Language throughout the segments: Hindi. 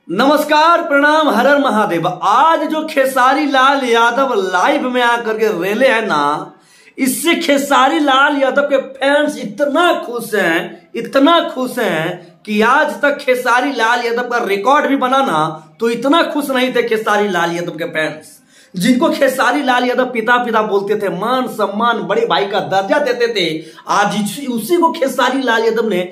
नमस्कार, प्रणाम, हर हर महादेव। आज जो खेसारी लाल यादव लाइव में आकर के रेले है ना, इससे खेसारी लाल यादव के फैंस इतना खुश हैं कि आज तक खेसारी लाल यादव का रिकॉर्ड भी बना ना तो इतना खुश नहीं थे खेसारी लाल यादव के फैंस, जिनको खेसारी लाल यादव पिता पिता बोलते थे, मान सम्मान बड़े भाई का दर्जा देते थे। आज उसी को खेसारी लाल यादव ने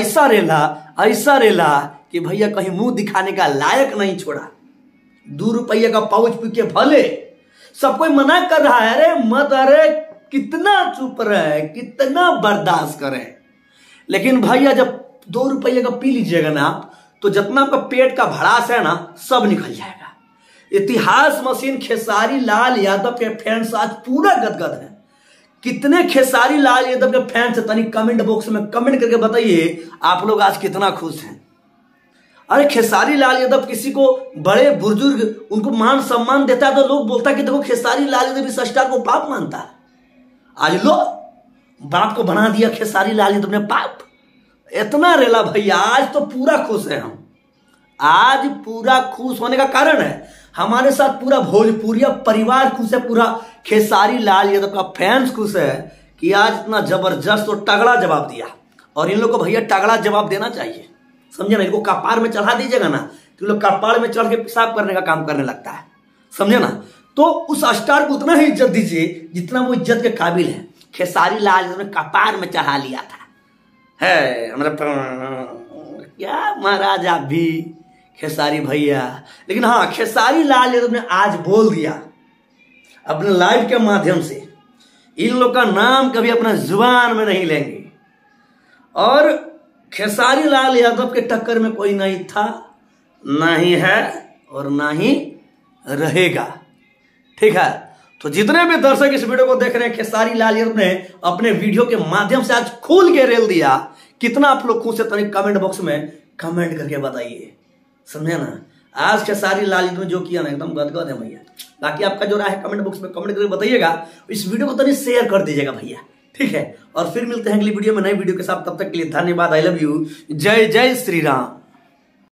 ऐसा रेला कि भैया कहीं मुंह दिखाने का लायक नहीं छोड़ा। 2 रुपये का पाउच पी के भले सब कोई मना कर रहा है, अरे मत, अरे कितना चुप रहे, कितना बर्दाश्त करें। लेकिन भैया जब 2 रुपये का पी लीजिएगा ना तो जितना आपका पेट का भड़ास है ना सब निकल जाएगा। इतिहास मशीन खेसारी लाल यादव के फैंस आज पूरा गदगद है। कितने खेसारी लाल यादव के फैंस है, तनी कमेंट बॉक्स में कमेंट करके बताइए आप लोग आज कितना खुश हैं। अरे खेसारी लाल यादव किसी को बड़े बुजुर्ग उनको मान सम्मान देता है तो लोग बोलता है कि देखो खेसारी लाल यादव इस स्टार को पाप मानता है। आज लो बाप को बना दिया खेसारी लाल यादव ने पाप। इतना रेला भैया, आज तो पूरा खुश है हम। आज पूरा खुश होने का कारण है हमारे साथ पूरा भोजपुरिया परिवार खुश है, पूरा खेसारी लाल यादव का फैंस खुश है कि आज इतना जबरदस्त और तगड़ा जवाब दिया। और इन लोग को भैया तगड़ा जवाब देना चाहिए, समझे ना। इनको कपार में चढ़ा दीजिएगा ना तो लोग कपार में चढ़ के पेशाब करने का काम करने लगता है, समझे ना। तो उस स्टार को उतना ही इज्जत दीजिए जितना वो इज्जत के काबिल है। खेसारी लाल यादव ने कपार में चढ़ा लिया था, है मतलब क्या महाराज आप भी खेसारी भैया। लेकिन हाँ, खेसारी लाल यादव ने आज बोल दिया अपने लाइव के माध्यम से, इन लोग का नाम कभी अपना जुबान में नहीं लेंगे। और खेसारी लाल यादव के टक्कर में कोई नहीं था, ना ही है और ना ही रहेगा, ठीक है। तो जितने भी दर्शक इस वीडियो को देख रहे हैं, खेसारी लाल यादव ने अपने वीडियो के माध्यम से आज खुल के रेल दिया। कितना आप लोग खुश है तनिक कमेंट बॉक्स में कमेंट करके बताइए, समझे ना। आज खेसारी लाल यादव ने जो किया ना एकदम गदगद है भैया। बाकी आपका जो राय है कमेंट बॉक्स में कमेंट करके बताइएगा। इस वीडियो को तनिक शेयर कर दीजिएगा भैया, ठीक है। और फिर मिलते हैं अगली वीडियो में नई वीडियो के साथ, तब तक के लिए धन्यवाद। I love you. जय जय श्री राम।